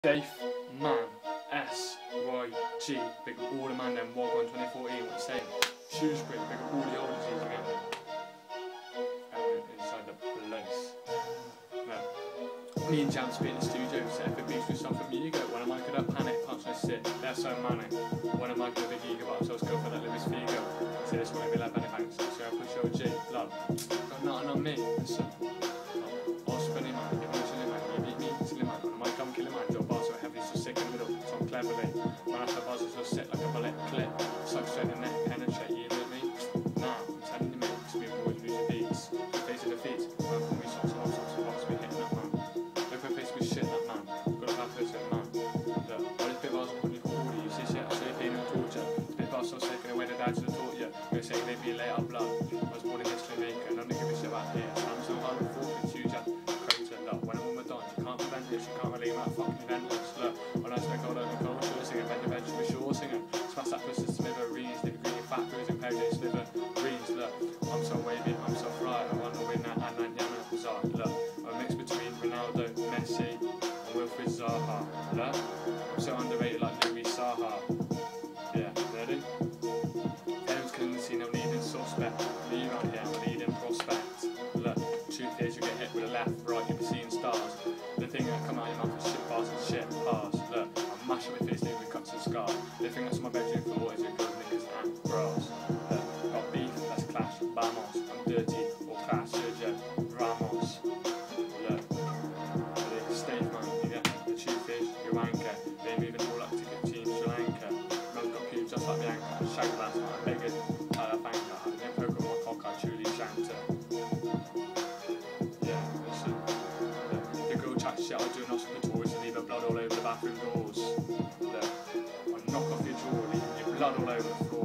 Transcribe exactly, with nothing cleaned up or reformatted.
Dave Man S Y G, big up all the man them walk on twenty fourteen, what you saying? Shoes quick, big up all the old disease again. Inside the place. No. Me and Jam spit in the studio, set up a beats with something from Ego. When am I gonna panic, punch my sit, they're so manic. When am I gonna big ego, but I'm so scared for that Lewis Figo. See this one, be like Benny Banks, so I push O G, love. Got nothing on me, listen. I'll spin him out, you want to chill him out, you beat me, chill him out, I might come kill him out, your bars so heavy, so sick in the middle, so I'm cleverly. When I have bars so set like a bullet clip, suck straight in the neck, penetrate, you with me? Nah, I'm telling you mate, because we always lose the beats. Face of the feet, man, when we socks and socks and box, we hitting that man. Look at face, we shit that man, got a bad person, man. Look, all these bit bars on your forty, you see shit, I show you feeling torture. This bit bars so sick and the way the dad should have taught you. You're saying they be late up blood, I was born in this Jamaica, none of give a shit about here. I'm so hard to fork and huge at crater, look, when I'm on my dime, you can't prevent this, you can't relate my fucking eventless. Look, when I spec all over the cold, sure singing, bend your bench, we sure singing. Smash that pussy smithereens, nigga green fat bruising, Perry slithereens. Look, I'm so wavy, I'm so fly, I wanna win that and that Yana Bizarre. Look, I'm a mix between Ronaldo, Messi, and Wilfried Zaha. Look, I'm so underrated like Louis Saha. Yeah, ready? Everyone's killing the scene, I'm leading suspect. Me right here, I'm a leading prospect. Look, truth is you get hit with a left, right, you'll be seeing stars. The thing that come out of your mouth is shit bars and shit bars. Look, I'm mashing my face with cuts and scars. The thing that's on my bedroom floor is a good niggas and bras. Look, got beef, let's clash, vamos. I'm dirty, or clash, Sergio Ramos. Look, the stage man, you get the truth is your anchor. They moving all up to get team Sri Lanka. Man's got pubes just like the anchor. Shag last night, I beg it, I banker. I didn't poke on my cock, I truly shanta. Yeah, listen. Look, the girl chat shit, I'll do an Oscar toys and leave her blood all over the bathroom doors. Look, I'll knock off your jaw, leaving your blood all over the floor.